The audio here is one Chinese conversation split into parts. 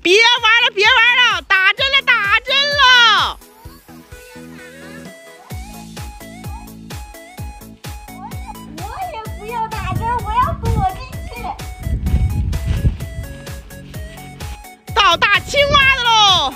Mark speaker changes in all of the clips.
Speaker 1: 别玩了，别玩了，打针了，打针了！
Speaker 2: 我也不要打针，我要躲进去。
Speaker 1: 到大青蛙的喽！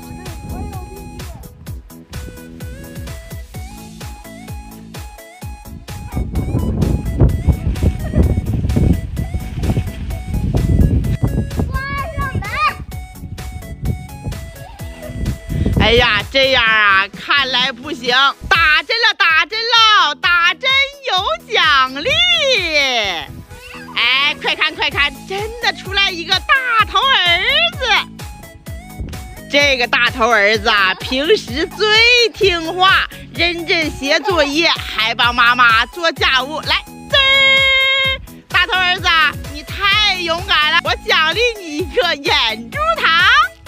Speaker 1: 哎呀，这样啊，看来不行！打针了，打针了，打针有奖励！哎，快看快看，真的出来一个大头儿子！这个大头儿子啊，平时最听话，认真写作业，还帮妈妈做家务。来，滋儿！大头儿子，你太勇敢了，我奖励你一个眼珠糖。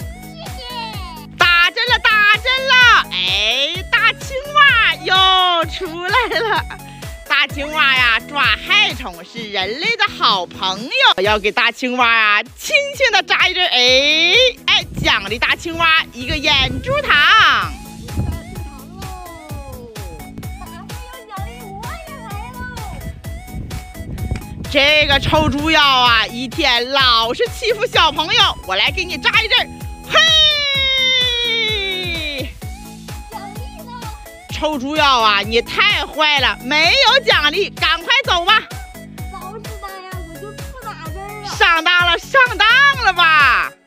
Speaker 1: 打针了，打针了！哎，大青蛙又出来了。大青蛙呀，抓害虫是人类的好朋友。我要给大青蛙呀，轻轻的扎一针。哎，奖励大青蛙一个眼珠糖。这个臭猪妖啊，一天老是欺负小朋友，我来给你扎一针。嘿！臭猪妖啊，你太坏了，没有奖励，赶快走吧。
Speaker 2: 早知道呀，我就不打针了。
Speaker 1: 上当了，上当了吧？